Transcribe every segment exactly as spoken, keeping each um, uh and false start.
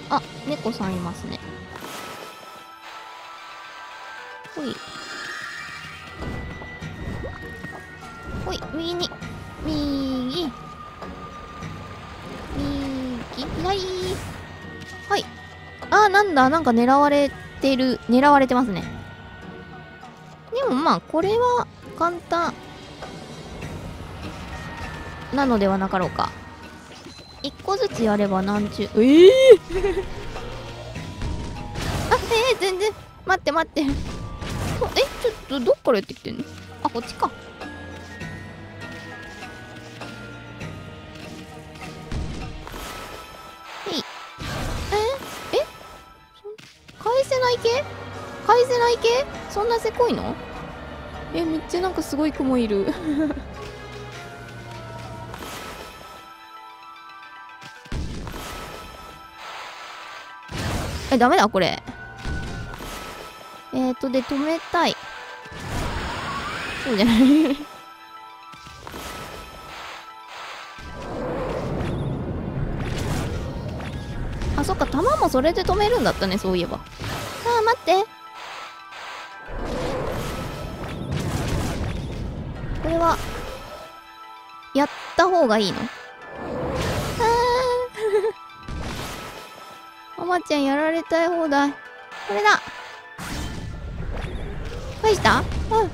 あ、猫さんいますね。ほい。ほい、右に。右。右、左。はい。あー、なんだ、なんか狙われてる、狙われてますね。でもまあ、これは簡単なのではなかろうか。一個ずつやればなんちゅう。ええー、あ、えー、全然。待って待って。え、ちょっと、どっからやってきてんの？あ、こっちか。へい。ええ返せない系返せない系そんなせこいの？え、めっちゃなんかすごい雲いる。え、ダメだ、これ。えーと、で、止めたい。そうじゃない。あ、そっか、弾もそれで止めるんだったね、そういえば。あー、待って。これは、やった方がいいの？あー。おまちゃんやられたい放題。これだ。返した？うん。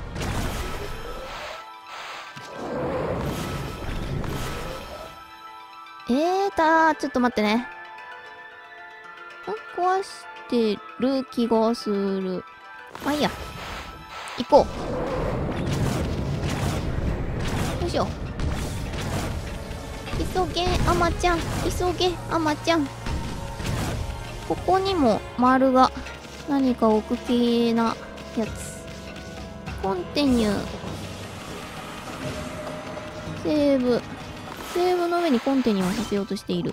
えーたー、ちょっと待ってね。ん？壊してる気がする。まあいいや。行こう。よいしょ。急げ、あまちゃん。急げ、あまちゃん。ここにも丸が何か置く系なやつ。コンティニュー。セーブ。セーブの上にコンティニューをさせようとしている。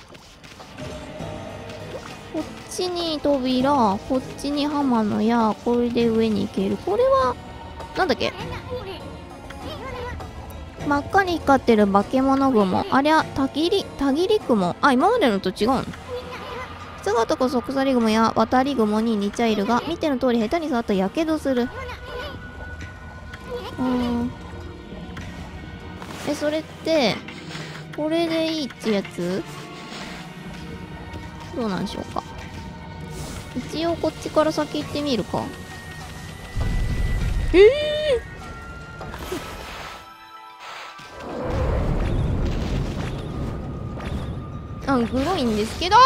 こっちに扉、こっちにハマの矢、これで上に行ける。これは、なんだっけ？真っ赤に光ってる化け物雲。ありゃ、たぎり、たぎり雲。あ、今までのと違うの？姿こそ鎖雲や渡り雲に似ちゃいるが、見ての通り下手に触ったらやけどする。うーん。え、それって、これでいいってやつ？どうなんでしょうか。一応こっちから先行ってみるか。ええー、あ、グロいんですけど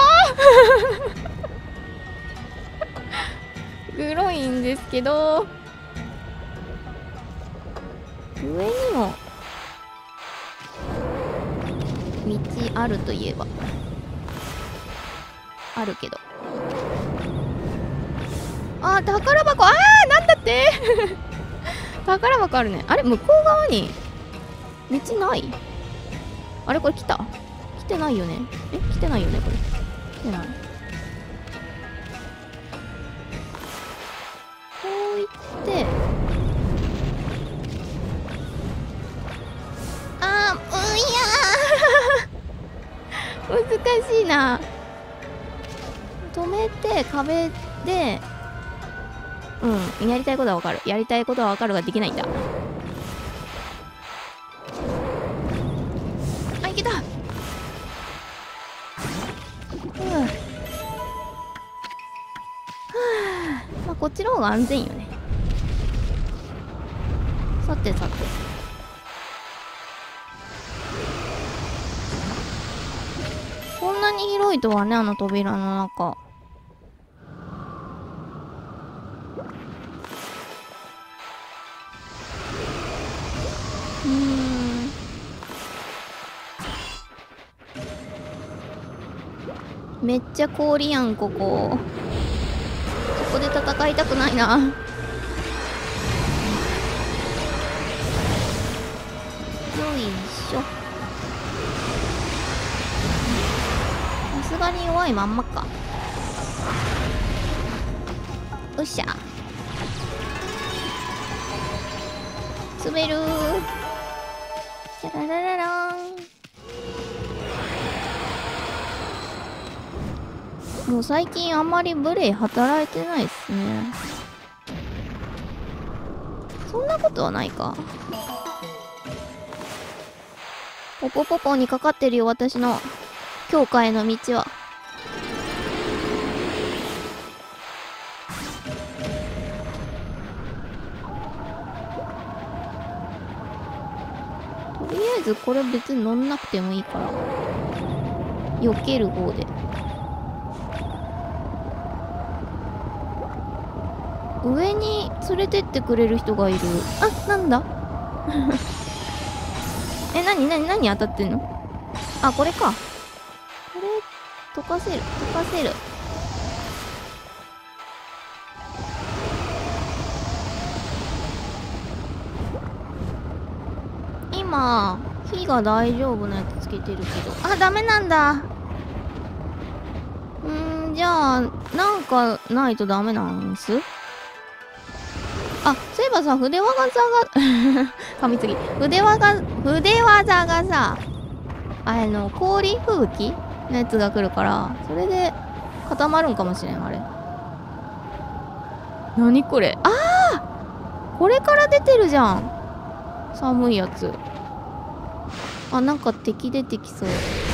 グロいんですけど、上にも道あるといえばあるけど、あー、宝箱、あー、なんだって宝箱あるね。あれ、向こう側に道ない？あれ、これ来た？来てないよね。え、来てないよね、これ。来てない。こういってあー、うん、いやー難しいな。止めて壁で、うん、やりたいことはわかる。やりたいことはわかるができないんだ。あ、いけた。うん。はあ、まあこっちの方が安全よね。さてさて。こんなに広いとはね、あの扉の中。うーん。めっちゃ氷やん、ここ。ここで戦いたくないな。よいしょ。さすがに弱いまんまか。よっしゃ。滑るー。チャララララーン。 もう最近あんまりブレイ働いてないっすね。そんなことはないか。ポポポポにかかってるよ、私の強化への道は。とりあえずこれ別に乗んなくてもいいから避ける方で。上に連れてってくれる人がいる。あ、なんだえ、なになになに当たってんの？あ、これか。これ、溶かせる。溶かせる。今、火が大丈夫なやつつけてるけど。あ、ダメなんだ。うーん、じゃあ、なんかないとダメなんす？あ、そういえばさ、筆技が噛みつぎ。筆技、筆技がさ、あの、氷吹雪のやつが来るから、それで固まるんかもしれん、あれ。なにこれ？ああ！これから出てるじゃん。寒いやつ。あ、なんか敵出てきそう。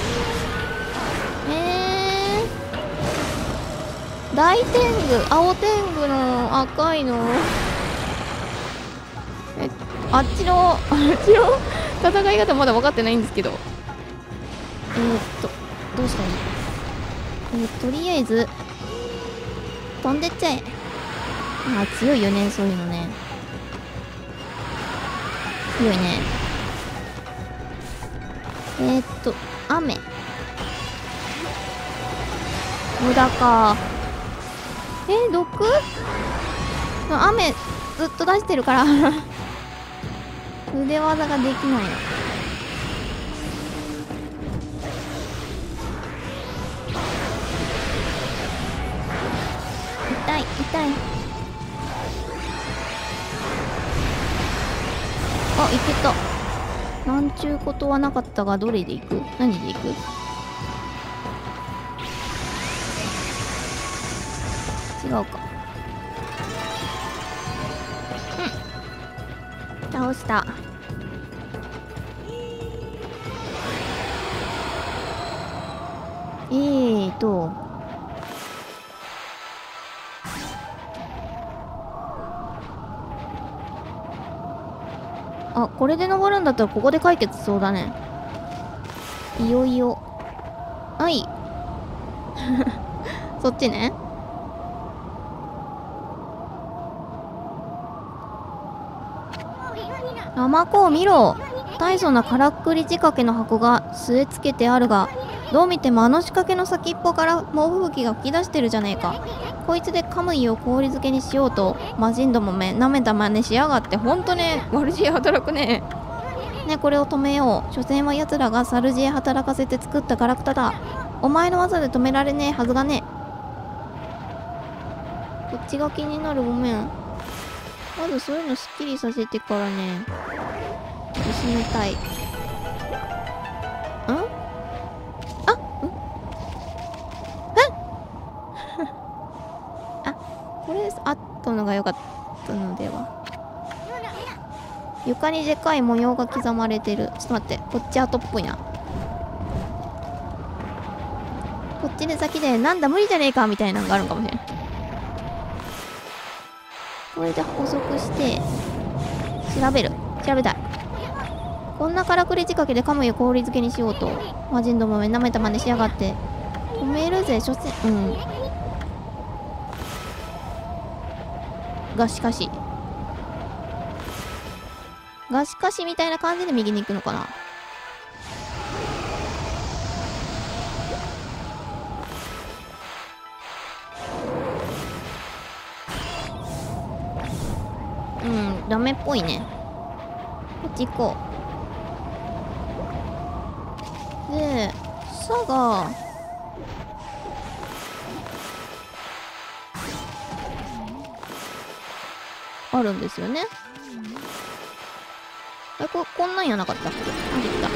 えー。大天狗、青天狗の赤いの。え、あっちの、あっちの戦い方まだ分かってないんですけど。えー、っと、どうしたらいい？えー、とりあえず、飛んでっちゃえ。あ、強いよね、そういうのね。強いね。えー、っと、雨。無駄か。えー、毒？雨、ずっと出してるから腕技ができないの。痛い痛い。あ、いけた。なんちゅうことはなかったが、どれでいく？何でいく？違うか。うん、倒した。えーとあ、これで登るんだったらここで解決しそうだね。いよいよ。はい。そっちね。甘子を見ろ。大層なからくり仕掛けの箱が据え付けてあるが、どう見てもあの仕掛けの先っぽから猛吹雪が吹き出してるじゃねえか。こいつでカムイを氷漬けにしようと魔人どもめなめた真似しやがって。ほんとね、悪知恵働くね。ね、これを止めよう。所詮は奴らがサル知恵働かせて作ったガラクタだ。お前の技で止められねえはずがねえ。こっちが気になる。ごめん。まずそういうのすっきりさせてからね、進めたい。ん？あ？ん？あ、これあったのが良かったのでは。床にでかい模様が刻まれてる。ちょっと待って、こっち後っぽいな。こっちで先でなんだ無理じゃねえかみたいなのがあるかもしれない。これで補足して調べる。調べたい。こんなからくり仕掛けでカムイを氷漬けにしようと魔人どもめなめた真似しやがって。止めるぜ。所詮うんがしかしがしかしみたいな感じで右に行くのかな。うん、ダメっぽいね。こっち行こう。で、さが、あるんですよね。え、こ、こんなんやなかったっけ？あ、できた。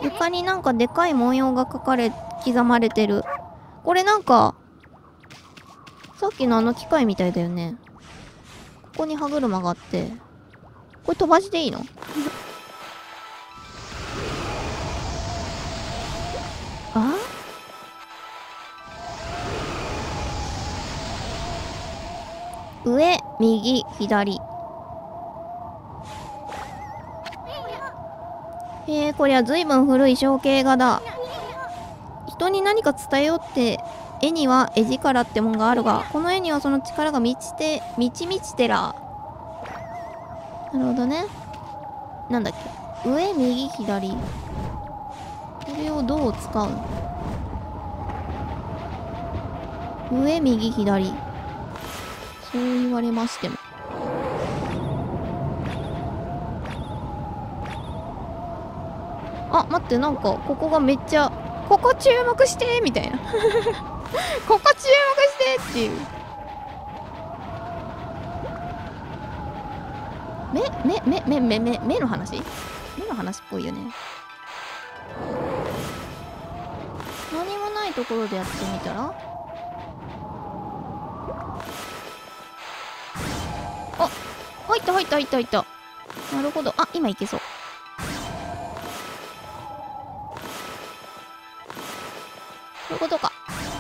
床になんかでかい文様が描かれ刻まれてる。これなんかさっきのあの機械みたいだよね。ここに歯車があって、これ飛ばしていいの？あ？上、右、左。へえ、こりゃ随分古い象形画だ。人に何か伝えようって絵には絵力ってもんがあるが、この絵にはその力が満ちて満ち満ちてら。なるほどね。なんだっけ、上右左、これをどう使うの？上右左、そう言われましても。あ、待って、なんかここがめっちゃ、ここ注目してみたいなここ注目してっていう。目目目目目目目の話目の話っぽいよね。何もないところでやってみたら、あ、入った入った入った入った。なるほど。あ、今いけそう。そういうことか。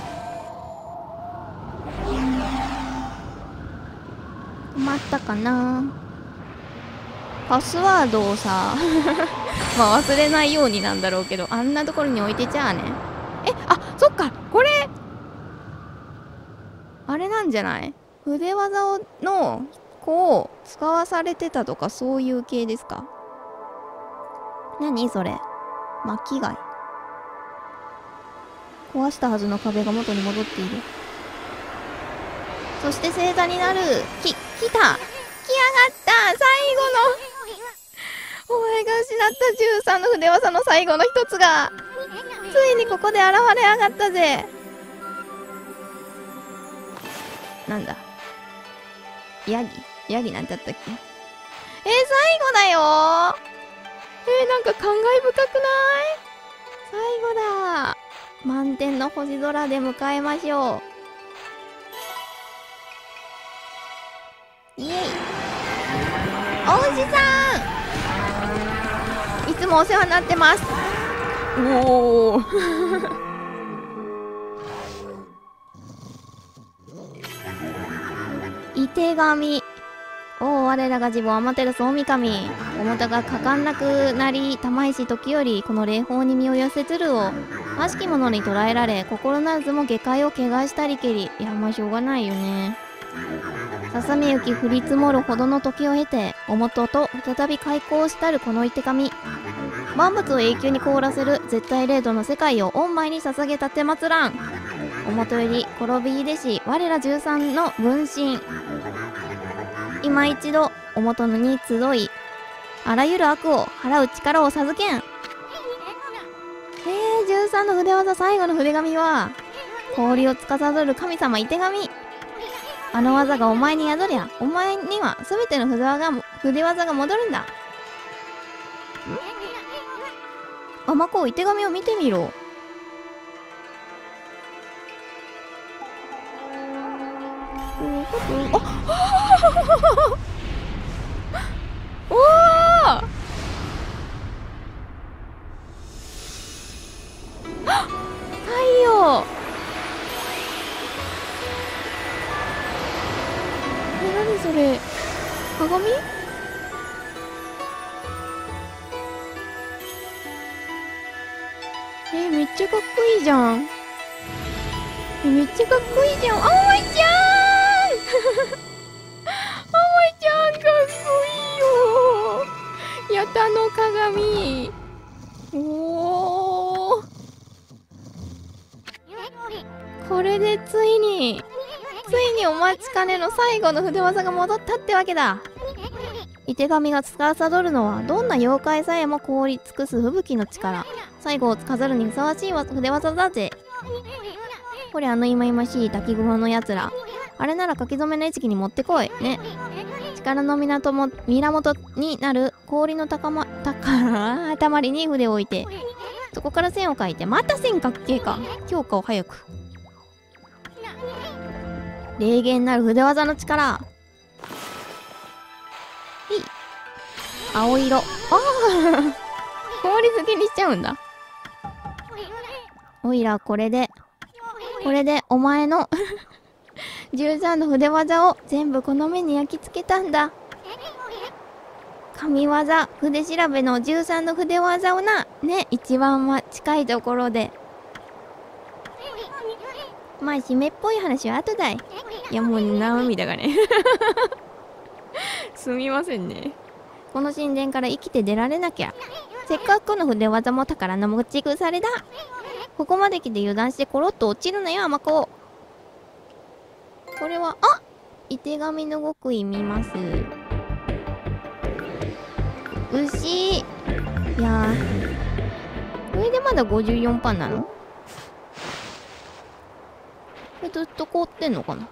止まったかな。パスワードをさまあ忘れないようになんだろうけど、あんなところに置いてちゃあね。え、あ、そっか、これあれなんじゃない？筆技をのこう使わされてたとか、そういう系ですか？何それ、巻貝。壊したはずの壁が元に戻っている。そして星座になる。き、来た、来やがった。最後のお前が失ったじゅうさんの筆技の最後の一つがついにここで現れやがったぜ。なんだ、ヤギヤギなんてあったっけ？えー、最後だよー。えー、なんか感慨深くない？最後だ。満天の星空で迎えましょう。イエイ。おじさん、いつもお世話になってます。おおいてがみ。おお、我らが自母天照大神。表がかかんなくなり、玉石時よりこの霊峰に身を寄せつるを悪しき者に捕らえられ、心ならずも下界を汚したりけり。いや、まあしょうがないよね。ささめ雪降り積もるほどの時を経て、表と再び開口したるこのいてがみ。万物を永久に凍らせる絶対零度の世界を御前に捧げたてまつらん。表より転び入れし我ら十三の分身。今一度表のに集い、あらゆる悪を払う力を授けん。えー、十三の筆技最後の筆紙は氷を司る神様いてがみ。あの技がお前に宿りゃ、お前には全ての筆技が筆技が戻るんだ。んあ、まこう、いてがみを見てみろ。あおお太陽。え、何それ、鏡？え、めっちゃかっこいいじゃん。え、めっちゃかっこいいじゃん。あおいちゃんあおいちゃんかっこいいよ。やたの鏡。おー、これでついについにお待ちかねの最後の筆技が戻ったってわけだ。いてがみが司るのはどんな妖怪さえも凍り尽くす吹雪の力。最後を飾るにふさわしい筆技だぜ。これ、あのいまいましい滝雲のやつら、あれなら書き初めの餌食に持ってこいね。力の源も源になる氷の高またかたまりに筆を置いて、 そこから線を描いて、また線描く系か。強化を早く。霊言なる筆技の力。へい。青色。ああ氷漬けにしちゃうんだ。おいら、これで、これでお前のじゅうさんの筆技を全部この目に焼き付けたんだ。神業、筆調べのじゅうさんの筆技をな、ね、一番は近いところで。まあ、締めっぽい話は後だい。いや、もう涙がね。すみませんね。この神殿から生きて出られなきゃ。せっかくこの筆技も宝の持ち腐れだ。ここまで来て油断してコロッと落ちるのよ、甘子。これは、あ、いてがみの極意見ます。牛。いやー。これでまだ ごじゅうよんパーセント なの？これずっと凍ってんのかな？は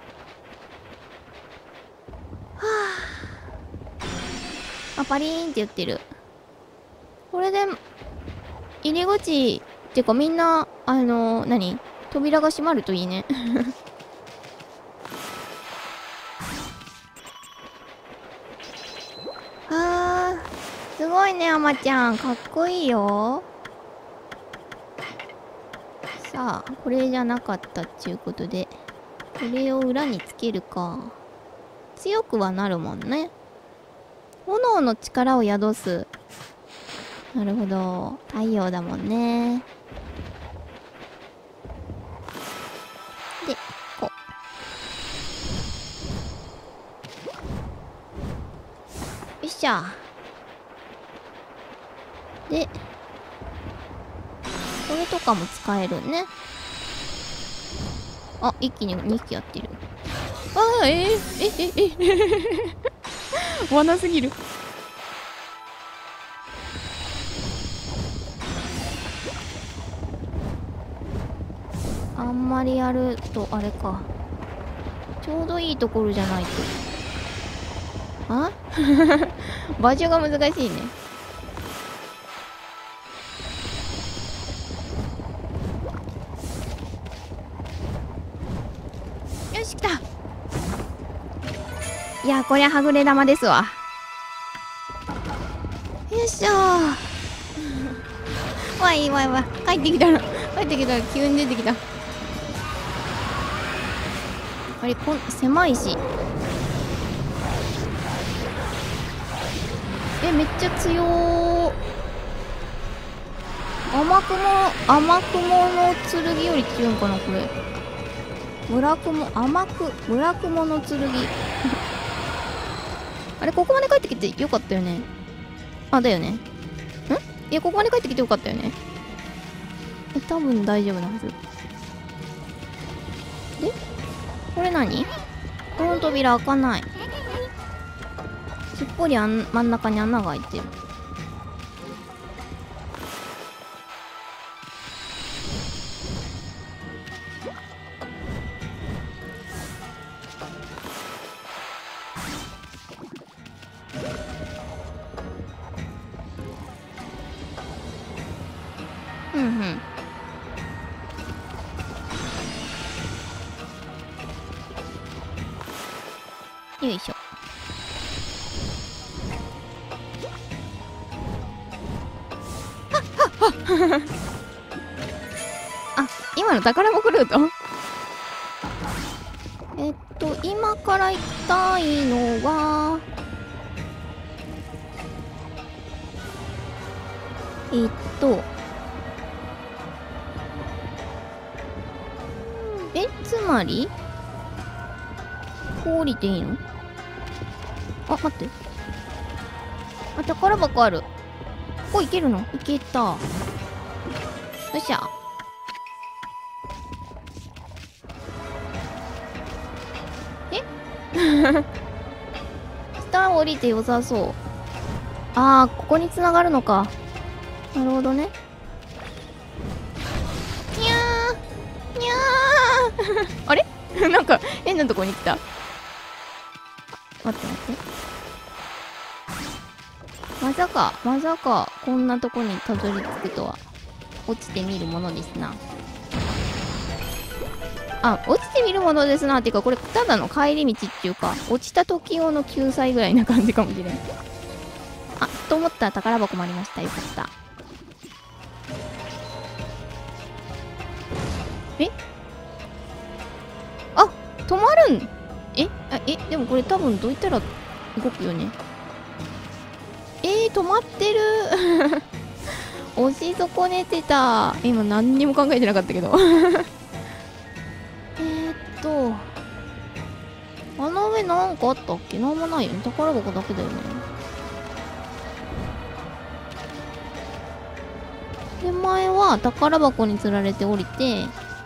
あ。あ、パリーンって言ってる。これで、入り口、ってかみんな、あのー、何？扉が閉まるといいね。あー、すごいね、あまちゃん。かっこいいよ。さあ、これじゃなかったっちゅうことで、これを裏につけるか。強くはなるもんね。炎の力を宿す。なるほど。太陽だもんね。で、こう。よっしゃ。で、これとかも使えるね。あ、一気ににひきやってる。ああ、えー、え、え、え、罠すぎる。あんまりやると、あれか。ちょうどいいところじゃないと。あ場所が難しいね。よし、来た。いや、こりゃはぐれ玉ですわ。よいしょー。わいいわいわい。帰ってきたら、帰ってきたら急に出てきた。あれ、こん、狭いし。え、めっちゃ強ー。甘雲、甘雲の剣より強いんかな、これ。村雲、甘く、村雲の剣。あれ、ここまで帰ってきてよかったよね。あ、だよね。ん？いや、ここまで帰ってきてよかったよね。え、多分大丈夫なはず。で、これ何？この扉開かない。すっぽりあん真ん中に穴が開いてる。うんうん。よいしょ。あ、今の宝箱ルートえっと、今から行きたいのは、えっと、え、つまりこう降りていいの？あ、待って。あ、宝箱ある。ここ行けるの？行けた。よっしゃ。え下降りて良さそう。あー、ここに繋がるのか。なるほどね。にゃーにゃーあれなんか変なとこに来た。待って待って。まさか、まさか、こんなとこにたどり着くとは。 落ちてみるものですな。あ、落ちてみるものですなっていうか、これただの帰り道っていうか、落ちた時用の救済ぐらいな感じかもしれん。あ、と思ったら宝箱もありました。よかった。えあ、止まるんえあえでもこれ多分どういったら動くよね。えー、止まってる押し損ねてた。今何にも考えてなかったけどえっとあの上なんかあったっけ。なんもないよね。宝箱だけだよね。手前は宝箱につられて降りて、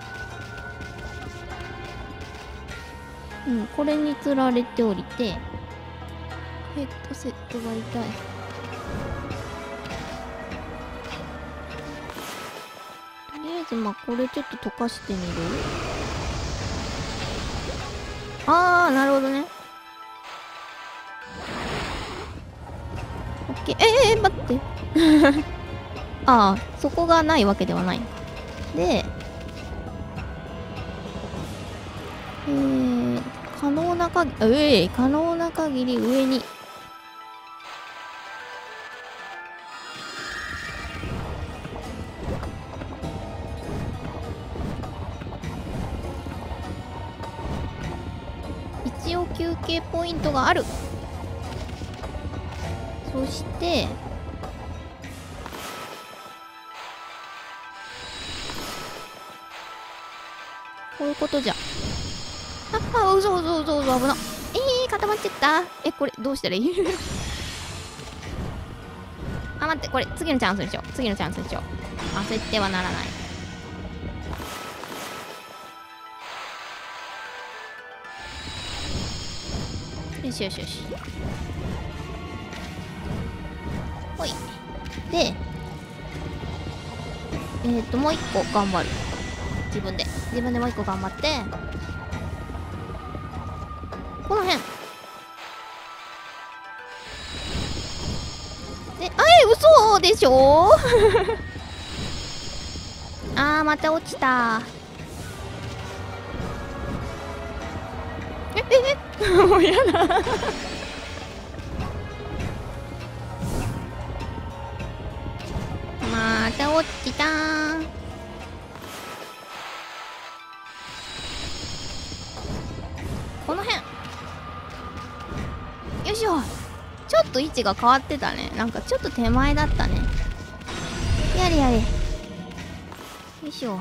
うん、これにつられて降りて、ヘッドセットが痛い。とりあえずまあこれちょっと溶かしてみる。あーなるほどね。オッケー。えー、待ってああそこがないわけではない。でえー、可能なかぎり、ええ可能な限り上に。一応休憩ポイントがある。そしてこういうことじゃ。ああ、うそうそうそうそう、危な。えー、固まっちゃった。え、これどうしたらいいあ、待って、これ次のチャンスでしょ。次のチャンスでしょ。焦ってはならない。よしよしよし。ほい。で、えーと、もう一個頑張る。自分で。自分でもう一個頑張って。この辺。で、あえ、嘘でしょあー、また落ちた。え、え、えもうやだまた落ちたー。この辺。よいしょ。ちょっと位置が変わってたね。なんかちょっと手前だったね。やれやれ。よいしょ。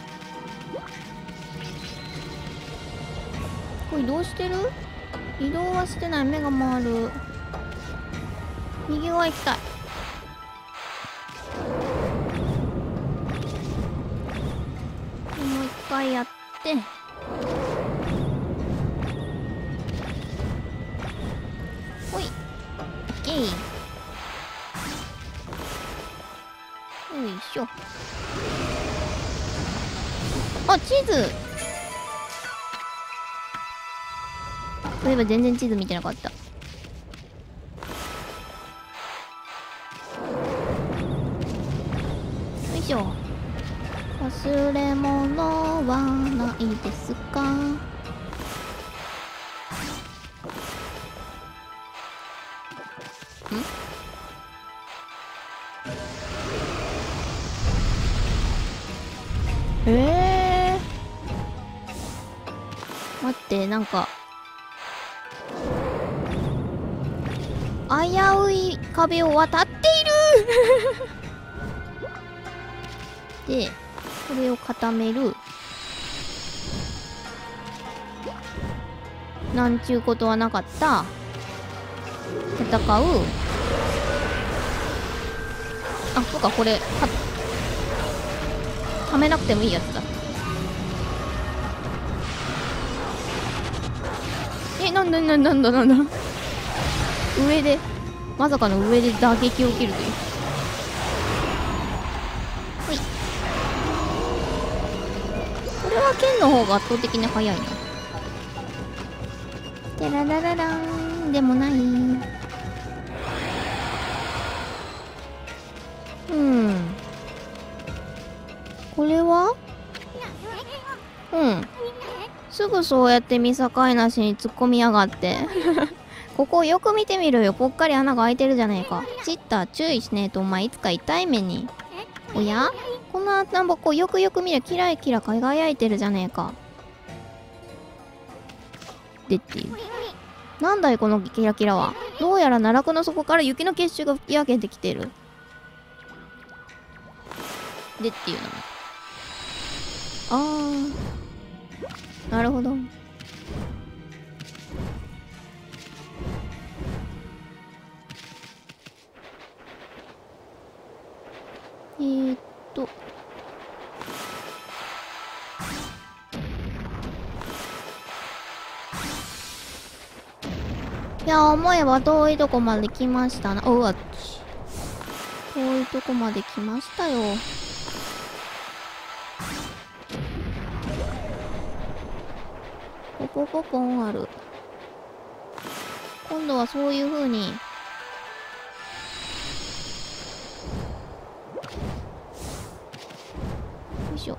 これどうしてる？移動はしてない。目が回る。右側行きたい。もう一回やって。ほい。オッケー。よいしょ。あ、地図。そういえば全然地図見てなかった。よいしょ。忘れ物はないですか？ん？えー、待って、なんか危うい壁を渡っているで、これを固める。なんちゅうことはなかった。戦う。あ、そうか、これかはめなくてもいいやつだ。え、なんだなんだなんだなんだ上で、まさかの上で打撃を受けるという。ほい。これは剣の方が圧倒的に速いな。てららららーん。でもない。うん。 すぐそうやって見境なしに突っ込みやがって。ここよく見てみるよ。ぽっかり穴が開いてるじゃねえか。チッター注意しねえとお前いつか痛い目に。おやこの穴ぼこよくよく見る。キラキラ輝いてるじゃねえか。でっていう。なんだいこのキラキラは。どうやら奈落の底から雪の結晶が吹き上げてきてる。でっていうのも。あー。なるほど。えーっと。いや、思えば遠いとこまで来ましたな。おうわっち。遠いとこまで来ましたよ。ポポポポンある。今度はそういう風に。よいしょ。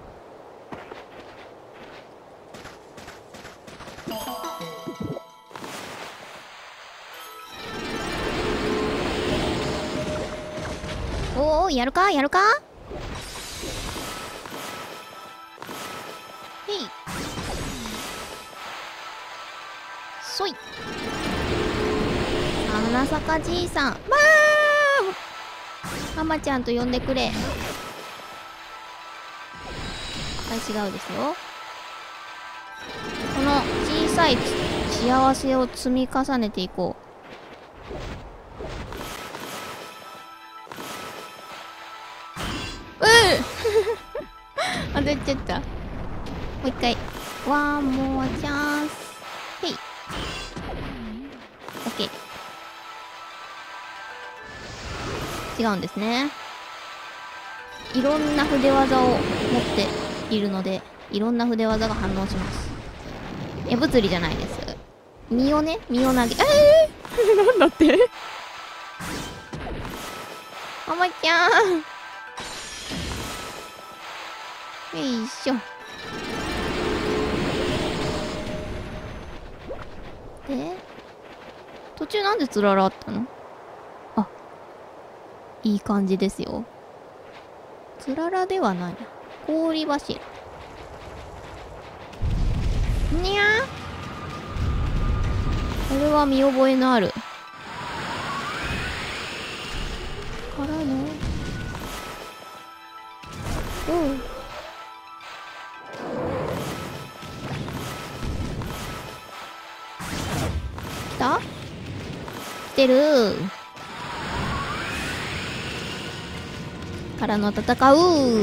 おー、やるかやるかへい。そい。花坂じいさん。わー浜ちゃんと呼んでくれ。はい、違うですよ。この小さい幸せを積み重ねていこう。うん当たっちゃった。もう一回。ワンモアチャンス。へい。オッケー。違うんですね。いろんな筆技を持っているので、いろんな筆技が反応します。いや、物理じゃないです。身をね、身を投げ、えー、なんだってあまちゃん。よいしょ。で、途中なんでつららあったの？あ、いい感じですよ。つららではない。氷柱。にゃー。これは見覚えのある。からの。おう。来た？来てるー。からの戦う。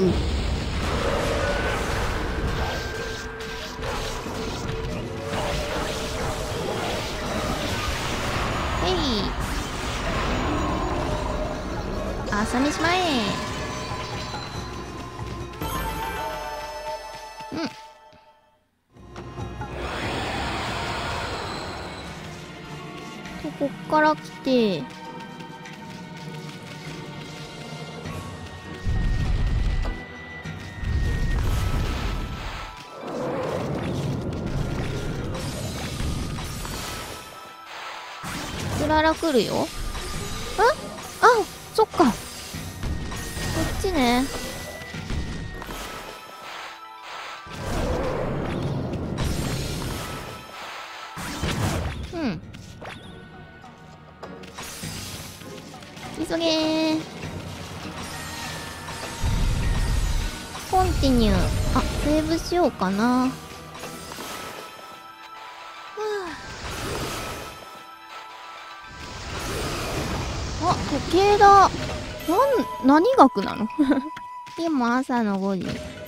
へい。朝にしまえ。うん。と、こっから来て。つらら来るよ。ああ、そっか。こっちね。うん。急げー。コンティニュー。あ、セーブしようかな。あ、時計だ。なん、何学なの今朝のごじ。